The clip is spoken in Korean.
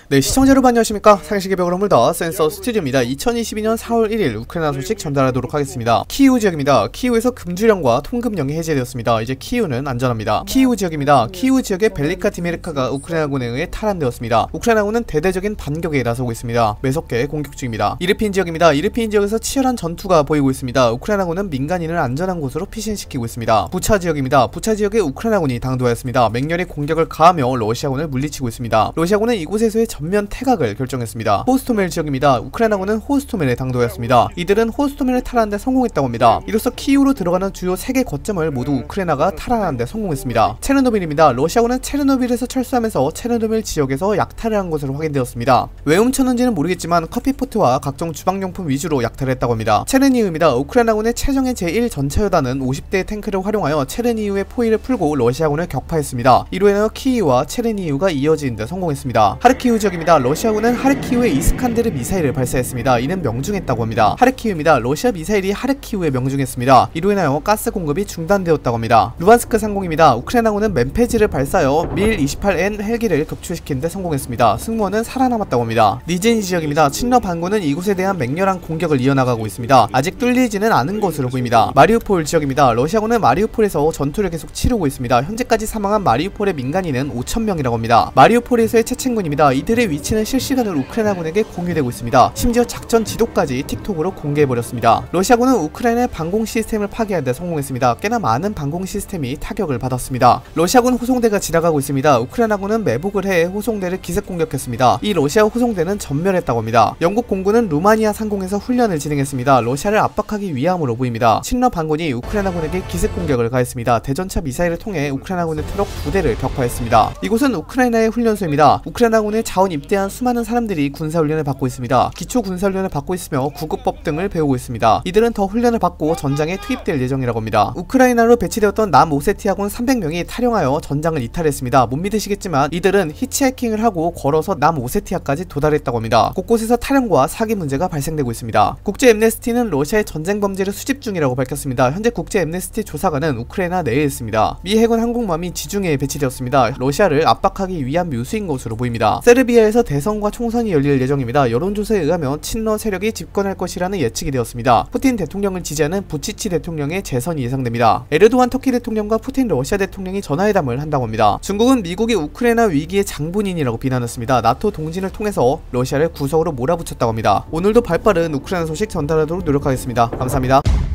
네, 시청자 여러분 안녕하십니까. 상식의 벽을 허물다 센서 스튜디오입니다. 2022년 4월 1일 우크라이나 소식 전달하도록 하겠습니다. 키이우 지역입니다. 키이우에서 금주령과 통금령이 해제되었습니다. 이제 키이우는 안전합니다. 키이우 지역입니다. 키이우 지역의 벨리카 디메르카가 우크라이나군에 의해 탈환되었습니다. 우크라이나군은 대대적인 반격에 나서고 있습니다. 매섭게 공격 중입니다. 이르핀 지역입니다. 이르핀 지역에서 치열한 전투가 보이고 있습니다. 우크라이나군은 민간인을 안전한 곳으로 피신시키고 있습니다. 부차 지역입니다. 부차 지역에 우크라이나군이 당도하였습니다. 맹렬히 공격을 가하며 러시아군을 물리치고 있습니다. 러시아군은 이곳에서의 전면 퇴각을 결정했습니다. 호스토멜 지역입니다. 우크라이나군은 호스토멜에 당도하였습니다. 이들은 호스토멜을 탈환하는데 성공했다고 합니다. 이로써 키이우로 들어가는 주요 3개 거점을 모두 우크라이나가 탈환하는데 성공했습니다. 체르노빌입니다. 러시아군은 체르노빌에서 철수하면서 체르노빌 지역에서 약탈을 한 것으로 확인되었습니다. 왜 훔쳤는지는 모르겠지만 커피포트와 각종 주방용품 위주로 약탈을 했다고 합니다. 체르니우입니다. 우크라이나군의 최정예 제1전차여단은 50대의 탱크를 활용하여 체르니우의 포위를 풀고 러시아군을 격파했습니다. 이로 인하여 키이우와 체르니우가 이어지는 데 성공했습니다. 하르키우 지역입니다. 러시아군은 하르키우에 이스칸데르 미사일을 발사했습니다. 이는 명중했다고 합니다. 하르키우입니다. 러시아 미사일이 하르키우에 명중했습니다. 이로 인하여 가스 공급이 중단되었다고 합니다. 루안스크 상공입니다. 우크라이나군은 멘페지를 발사하여 밀-28N 헬기를 격추시키는 데 성공했습니다. 승무원은 살아남았다고 합니다. 니제니 지역입니다. 친러 반군은 이곳에 대한 맹렬한 공격을 이어나가고 있습니다. 아직 뚫리지는 않은 것으로 보입니다. 마리우폴 지역입니다. 러시아군은 마리우폴에서 전투를 계속 치르고 있습니다. 현재까지 사망한 마리우폴의 민간인은 5,000명이라고 합니다. 마리우폴에서의 체첸군입니다. 이들의 위치는 실시간으로 우크라이나군에게 공유되고 있습니다. 심지어 작전 지도까지 틱톡으로 공개해버렸습니다. 러시아군은 우크라이나의 방공 시스템을 파괴하는 데 성공했습니다. 꽤나 많은 방공 시스템이 타격을 받았습니다. 러시아군 호송대가 지나가고 있습니다. 우크라이나군은 매복을 해 호송대를 기습 공격했습니다. 이 러시아 호송대는 전멸했다고 합니다. 영국 공군은 루마니아 상공에서 훈련을 진행했습니다. 러시아를 압박하기 위함으로 보입니다. 친러 반군이 우크라이나군에게 기습 공격을 가했습니다. 대전차 미사일을 통해 우크라이나군의 트럭 2대를 격파했습니다. 이곳은 우크라이나의 훈련소입니다. 우크라이나군의 자원 입대한 수많은 사람들이 군사훈련을 받고 있습니다. 기초 군사훈련을 받고 있으며 구급법 등을 배우고 있습니다. 이들은 더 훈련을 받고 전장에 투입될 예정이라고 합니다. 우크라이나로 배치되었던 남오세티아군 300명이 탈영하여 전장을 이탈했습니다. 못 믿으시겠지만 이들은 히치하이킹을 하고 걸어서 남오세티아까지 도달했다고 합니다. 곳곳에서 탈영과 사기 문제가 발생되고 있습니다. 국제 앰네스티는 러시아의 전쟁 범죄를 수집 중이라고 밝혔습니다. 현재 국제 앰네스티 조사관은 우크라이나 내에 있습니다. 미 해군 항공모함이 지중해에 배치되었습니다. 러시아를 압박하기 위한 묘수인 것으로 보입니다. 세르비아에서 대선과 총선이 열릴 예정입니다. 여론조사에 의하면 친러 세력이 집권할 것이라는 예측이 되었습니다. 푸틴 대통령을 지지하는 부치치 대통령의 재선이 예상됩니다. 에르도안 터키 대통령과 푸틴 러시아 대통령이 전화회담을 한다고 합니다. 중국은 미국이 우크라이나 위기의 장본인이라고 비난했습니다. 나토 동진을 통해서 러시아를 구석으로 몰아붙였다고 합니다. 오늘도 발빠른 우크라이나 소식 전달하도록 노력하겠습니다. 감사합니다.